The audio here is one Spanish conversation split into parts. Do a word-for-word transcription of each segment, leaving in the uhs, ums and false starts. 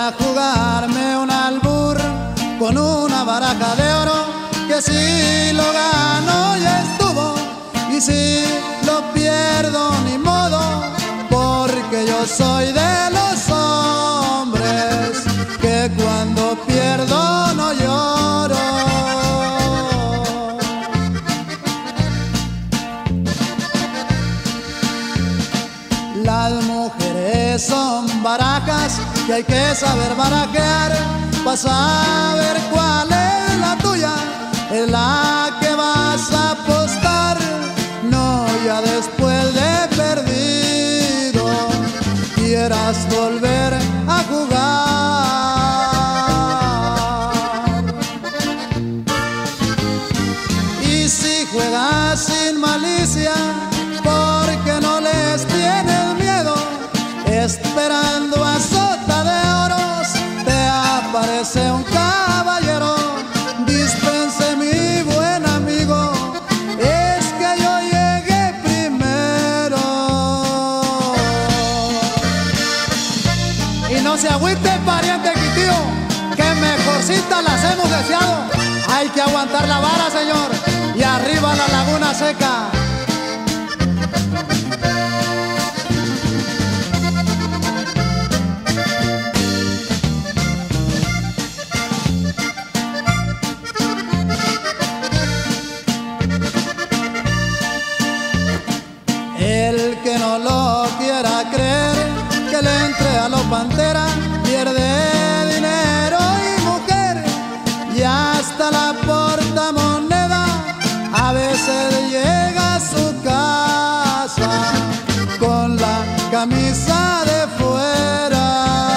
a jugarme un albur con una baraja de oro, que si lo gano ya estuvo, y si lo pierdo ni modo, porque yo soy de los hombres que cuando pierdo no lloro. Las mujeres son barajas que hay que saber barajear para saber cuál es la tuya, es la que vas a apostar. No, ya después de perdido quieras volver a jugar. Y si juegas sin malicia, porque no les tienes miedo, esperando a sota de oros te aparece un caballero. Dispense mi buen amigo, es que yo llegué primero. Y no se agüite el pariente quitío, que mejorcita las hemos deseado. Hay que aguantar la vara, señor, y arriba la laguna seca. El que no lo quiera creer, que le entre a los Pantera, pierde dinero y mujer, y hasta la portamoneda. A veces llega a su casa con la camisa de fuera.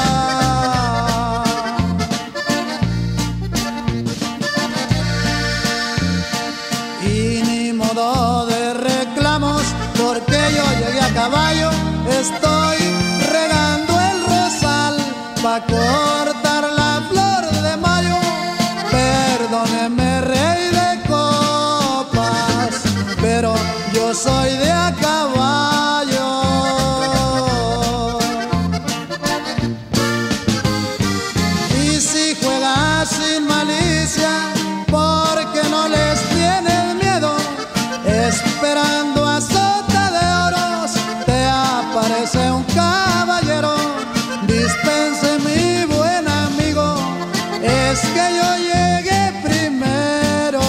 Y ni modo de reclamos, porque yo llegué a caballo. Estoy regando el rosal pa' cortar la flor de mayo. Perdóneme, rey de copas, pero yo soy de a caballo. Y si juegas sin malicia, porque no les tienes miedo, esperando a sota de oros te aparece un caballero. Dispense mi buen amigo, es que yo llegué primero.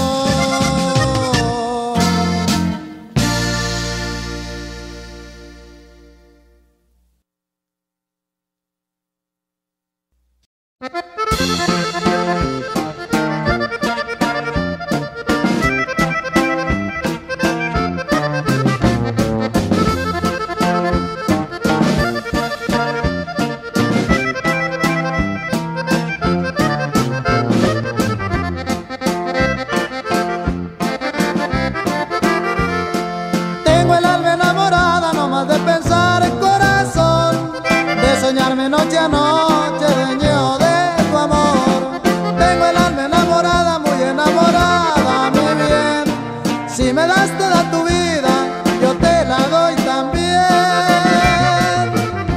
Tengo el alma enamorada nomás de pensar, el corazón, de soñarme noche a noche, dueño de tu amor. Tengo el alma enamorada, muy enamorada, mi bien. Si me das toda tu vida, yo te la doy también.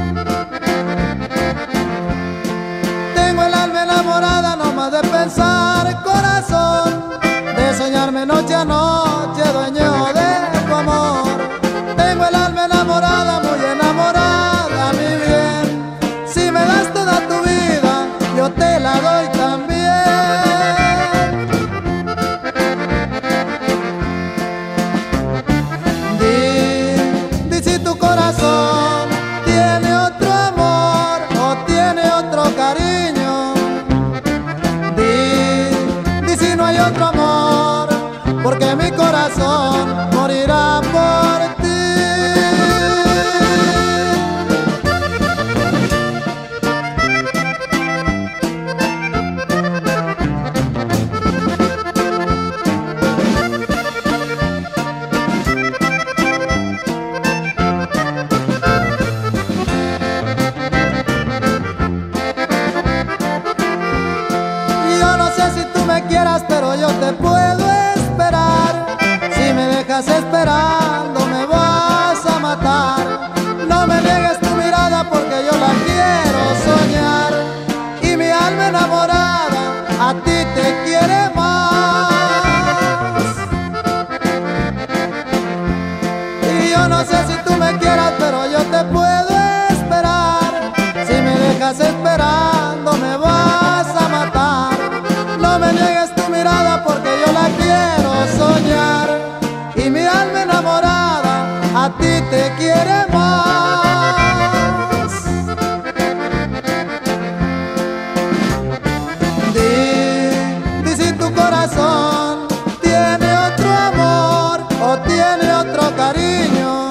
Tengo el alma enamorada nomás de pensar, el corazón, de soñarme noche a noche, dueño de tu amor. Tengo el alma enamorada, muy enamorada, mi bien. Si me das toda no sé si tú me quieras, pero yo te puedo esperar. Si me dejas esperando me vas a matar. No me niegues tu mirada porque yo la quiero soñar. Y mi alma enamorada a ti te quiere más. Di, di si tu corazón tiene otro amor o tiene otro cariño.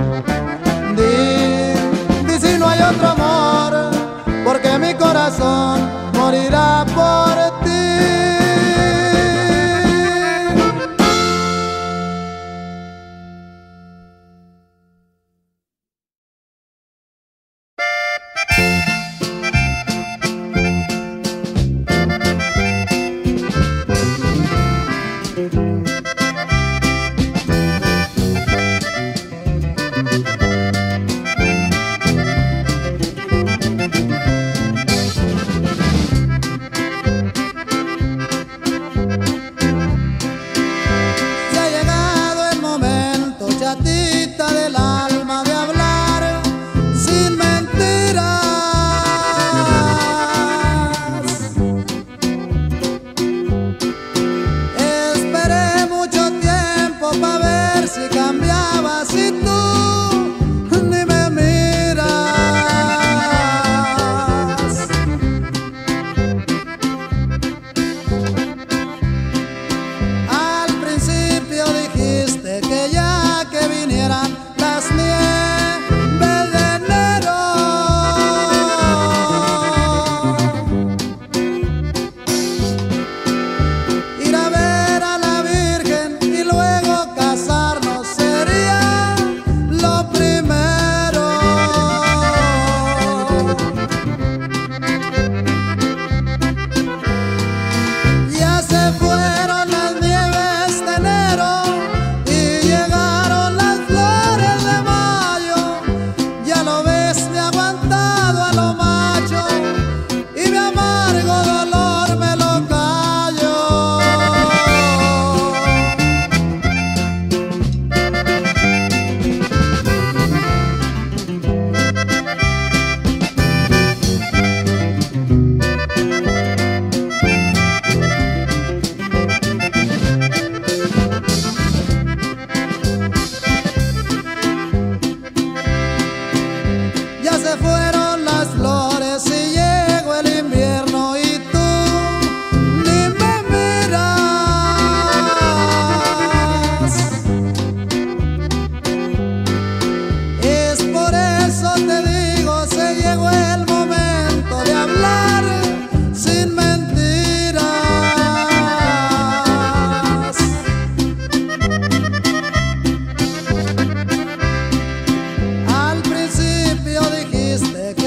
Di, di si no hay otro amor, porque mi corazón morirá por ti. Chatita del alma de hablar sin mentiras. Esperé mucho tiempo para ver si cambiabas y tú ni me miras. Al principio dijiste que ya que vinieran las nieves de enero, ir a ver a la Virgen y luego casarnos sería lo primero. Ya se fueron las nieves de enero y llegaron las flores de mayo. Ya lo ves, me he aguantado a lo macho y mi amargo dolor me lo callo. Ya se fueron las flores y llegó el invierno y tú ni me miras. Es por eso te digo, se llegó el momento de hablar sin mentiras. Al principio dijiste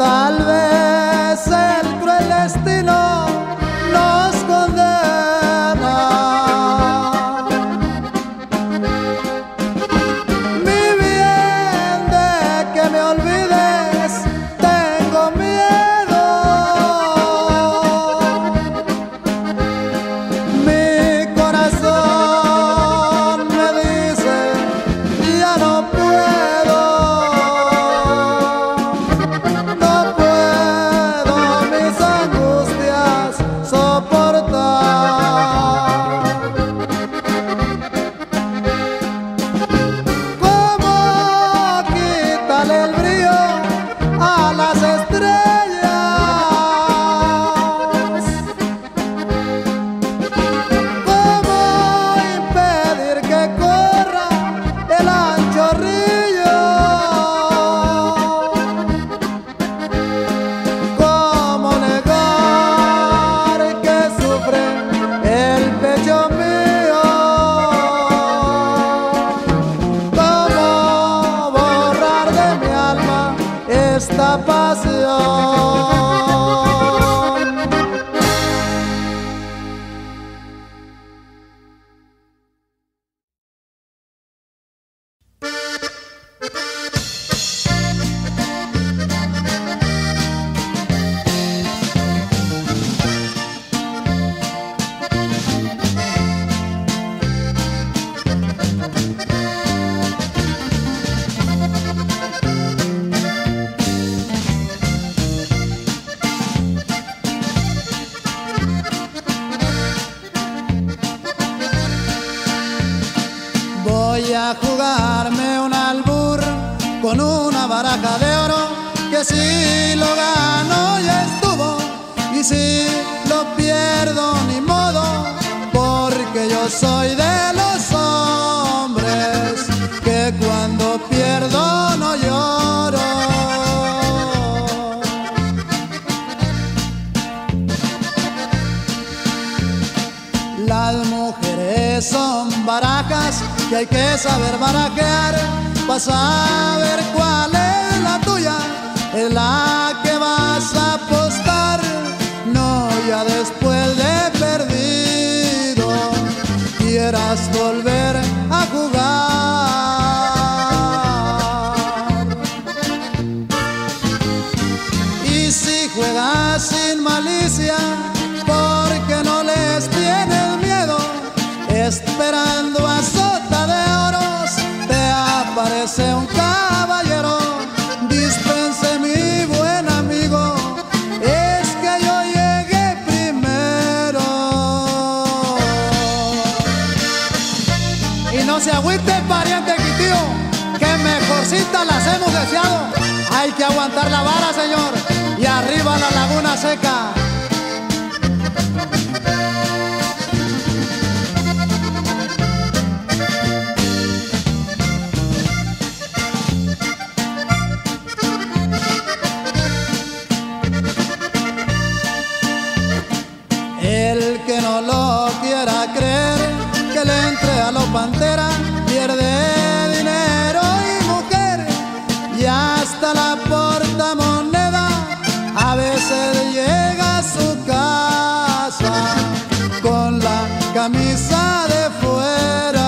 Tal vez el cruel destino nos condena. Mi bien, de que me olvides, tengo miedo. Mi corazón me dice, ya no puedo. No puedo mis angustias soportar. ¿Cómo quitarle el brillo a las estrellas? ¿Cómo impedir que corra el ancho río? ¿Cómo negar que sufre el pecho mío? ¿Cómo borrar de mi alma esta pasión? Voy a jugarme un albur con una baraja de oro, que si lo gano ya estuvo, y si lo pierdo ni modo, porque yo soy de los hombres que cuando pierdo no lloro. Las mujeres son barajas que hay que saber barajear para saber cuál es la tuya, es la que vas a apostar. No ya después de perdido quieras volver a jugar. Y si juegas sin malicia, porque no les tienes miedo, esperando a sota de oros, te aparece un caballero. Dispense mi buen amigo, es que yo llegué primero. Y no se agüite, pariente quitío, que mejorcita las hemos deseado. Hay que aguantar la vara, señor, y arriba la laguna seca. El que no lo quiera creer, que le entre a los pantera, pierde dinero y mujer, y hasta la portamoneda a veces llega a su casa con la camisa de fuera.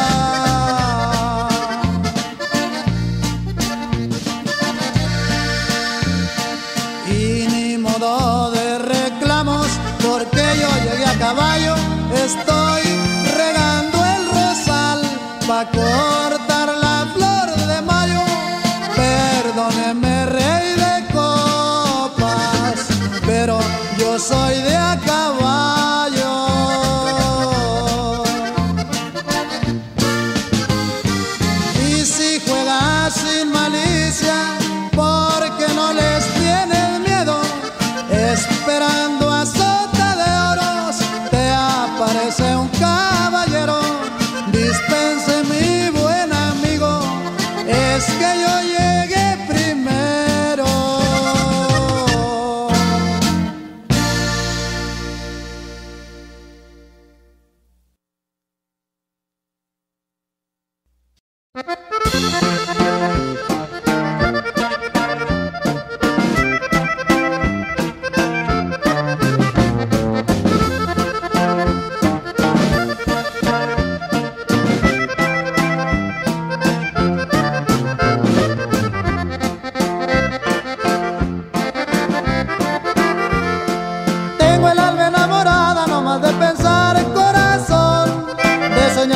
Y ni modo de reclamos, porque yo llegué a caballo, estoy regando el rosal pa' cortar la flor de mayo. Perdóneme, rey de copas, pero yo soy de a caballo. Y si juegas sin malicia, porque no les tienes miedo, esperando a sota de oros, te aparece un caballero. Dispense mi buena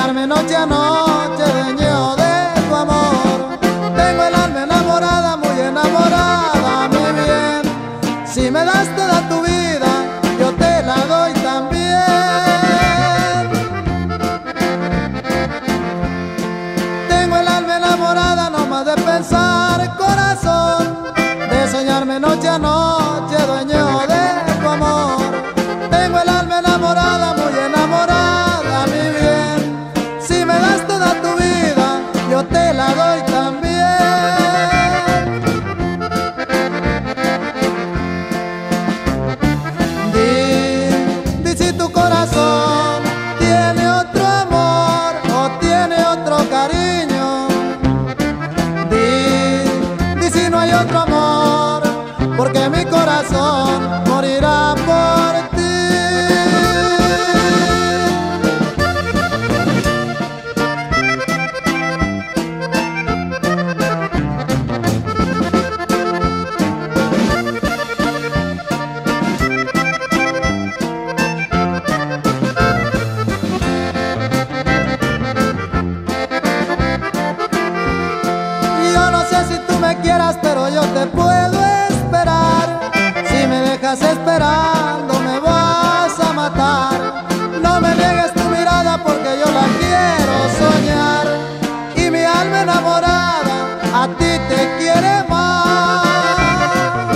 soñarme noche a noche, dueño de tu amor. Tengo el alma enamorada, muy enamorada, mi bien. Si me das toda tu vida, yo te la doy también. Tengo el alma enamorada, no más de pensar, corazón, de soñarme noche a noche, dueño de tu amor. Tengo el alma enamorada, muy enamorada, mi bien. Si me das toda tu vida, yo te la doy también. Di, di si tu corazón tiene otro amor o tiene otro cariño. Di, di si no hay otro amor, porque mi corazón morirá por ti. Yo no sé si tú me quieras, pero yo te puedo esperar. Si me dejas esperando me vas a matar. No me niegues tu mirada porque yo la quiero soñar. Y mi alma enamorada a ti te quiere más.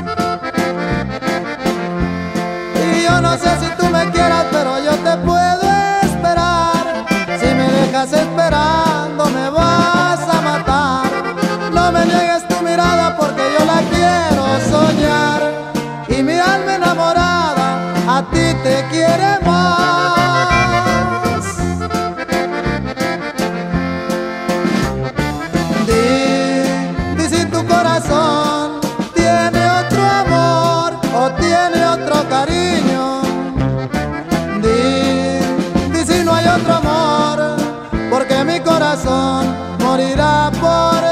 Y yo no sé si tú me quieras, pero yo te puedo esperar. Si me dejas esperando me vas a matar. No me niegues tu mirada porque yo la quiero soñar. Y mi alma enamorada a ti te quiere más. Di, di si tu corazón tiene otro amor o tiene otro cariño. Di, di si no hay otro amor, porque mi corazón morirá por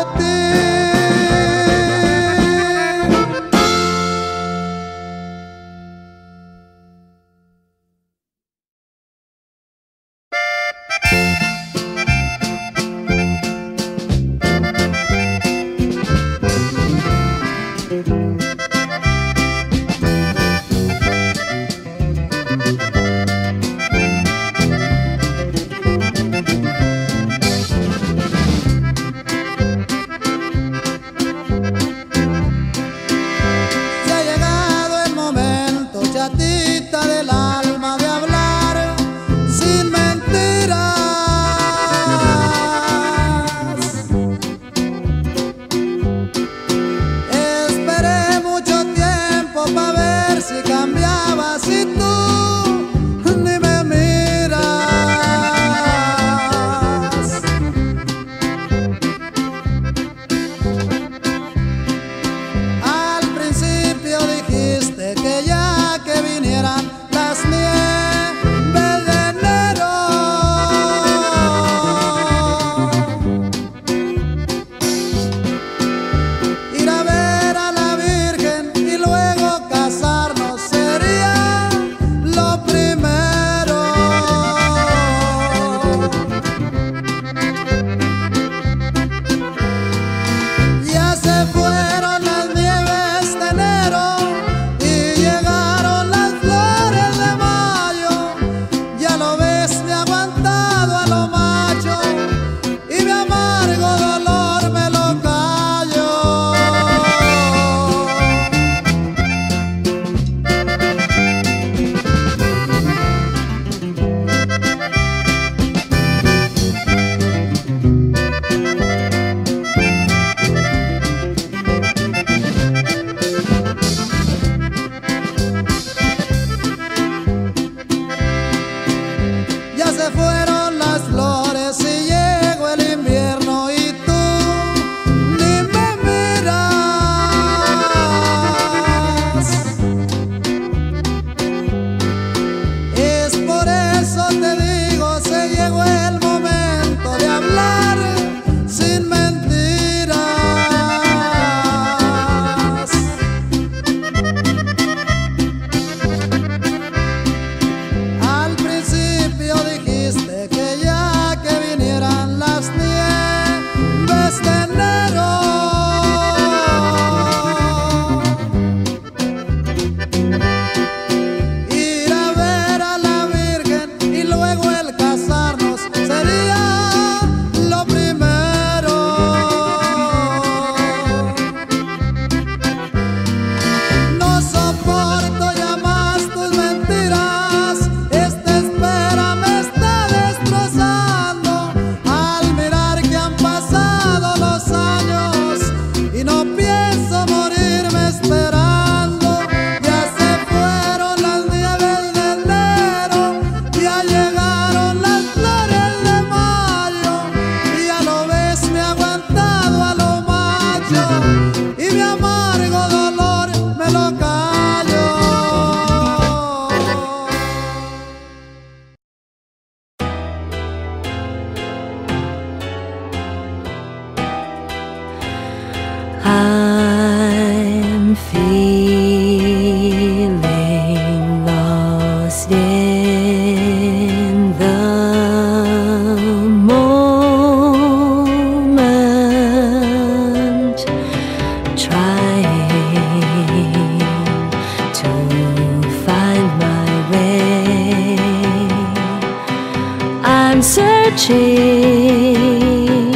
searching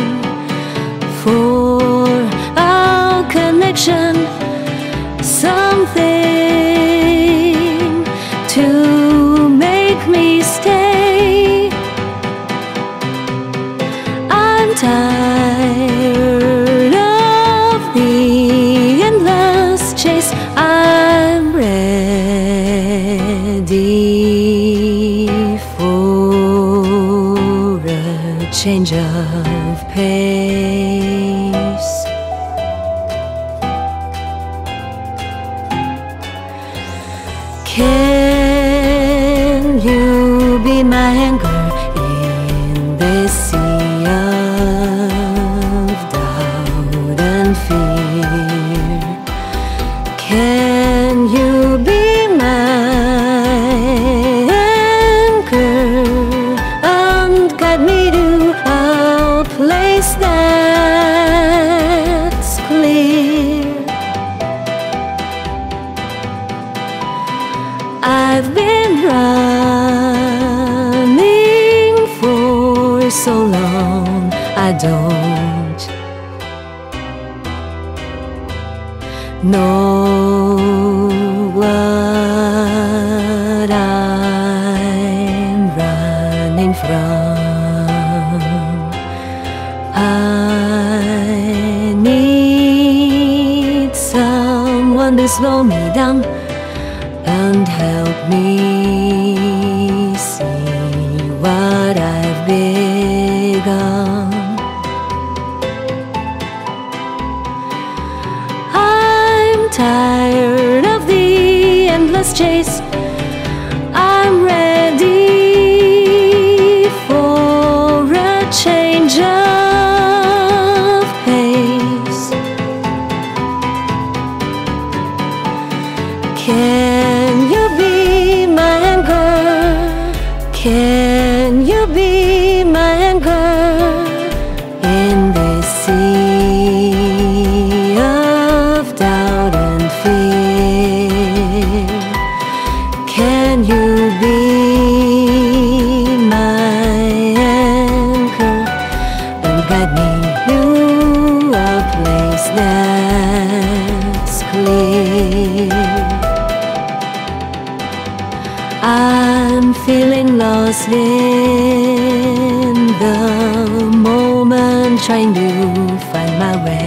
for our connection, something to make me stay. I'm tired of the endless chase. I'm ready for a change of pace. Can you be my anchor in this sea of doubt and fear? Can you be my anchor and guide me to a place that's clear? I've been running for so long, I don't know what I'm running from. I need someone to slow me down and help me see what I've begun. I'm tired of the endless chase. I'm ready for a change of pace. Can you be my anchor? Can you be my anchor in this sea of doubt and fear? Can you be my anchor and guide me to a place that's clear? I'm feeling lost in the moment, trying to find my way.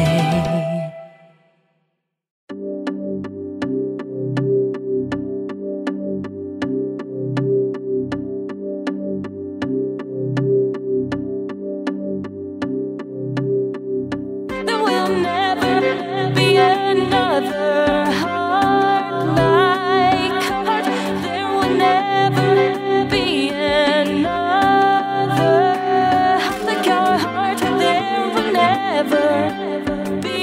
There will never be another heart like heart. There will never be another heart like our heart. There will never be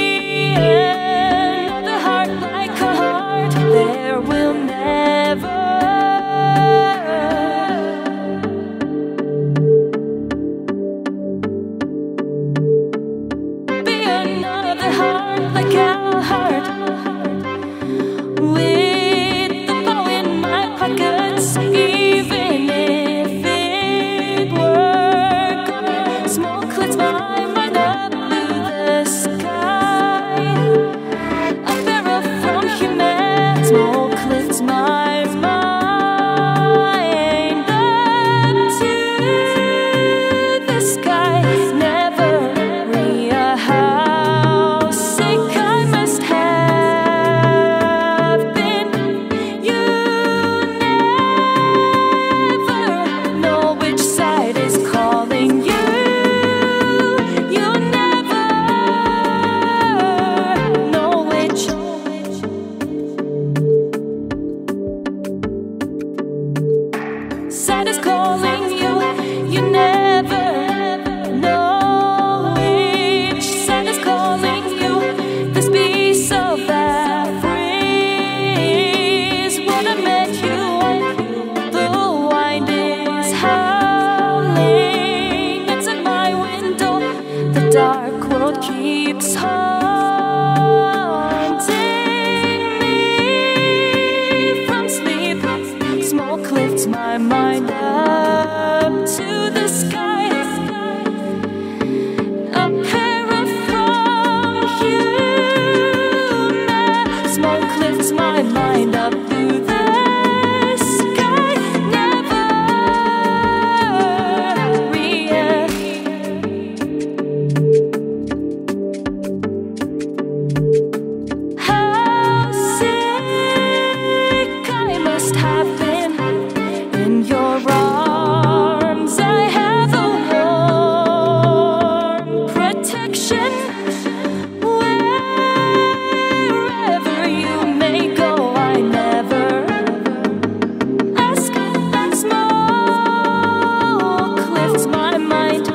another heart like our heart. There will never be another heart like our heart. With the bow in my pockets, even if it were gone, smoke cleans my mind up through the sky. A barrel from human smoke cleans my mind up to the sky. Never a house sick I must have been. You never know which side is calling you. You never know which. lifts my mind up through the sky. Never real. How sick I must have been in your arms. I have a warm protection wherever you may go. I never ask that smoke lifts my mind.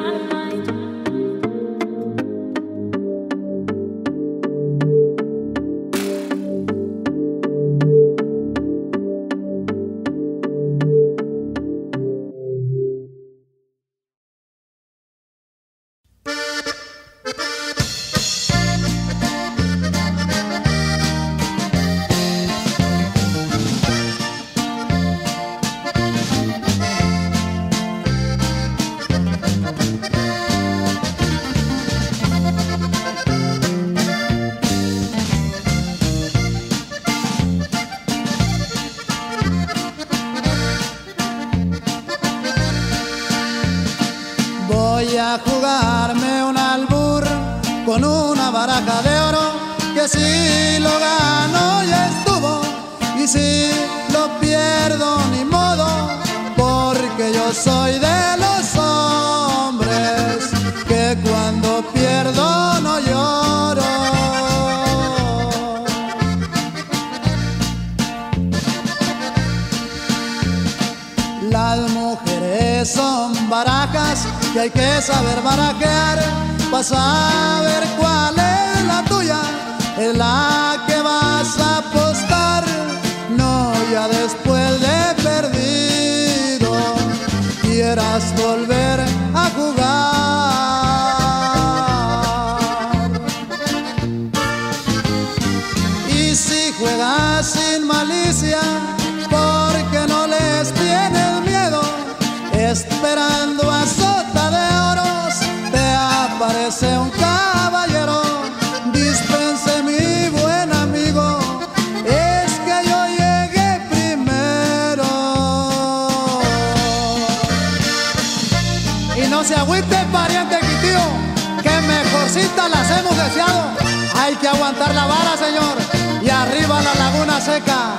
Voy a jugarme un albur con una baraja de oro, que si lo gano ya estuvo, y si lo pierdo ni modo, porque yo soy de los hombres que cuando pierdo no lloro. Las mujeres son barajas que hay que saber barajear para saber cuál es la tuya, es la que vas a apostar. No ya después de perdido quieras volver a jugar. Y si juegas sin malicia, porque no les tienes miedo, esperando a sota de oros te aparece un caballero. Dispense mi buen amigo, es que yo llegué primero. Y no se agüite pariente quitío, que mejorcita las hemos deseado. Hay que aguantar la vara, señor, y arriba la laguna seca.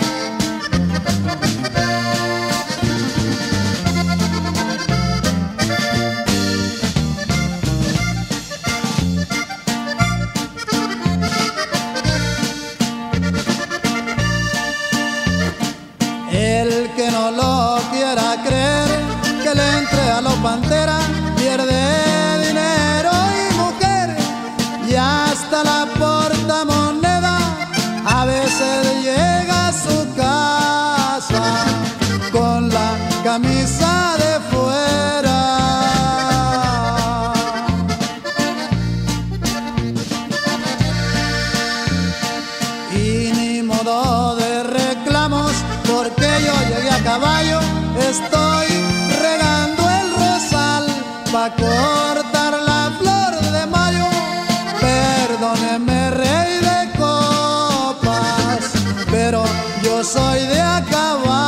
El que no lo quiera creer, que le entre a los Pantera, pierde dinero y mujer, y hasta la portamoneda a veces llega a su casa con la camisa de fuera. Y ni modo de reclamos, porque yo llegué a caballo, estoy regando el rosal pa' cortar la flor de mayo. Perdóneme, rey de copas, pero yo soy de a caballo.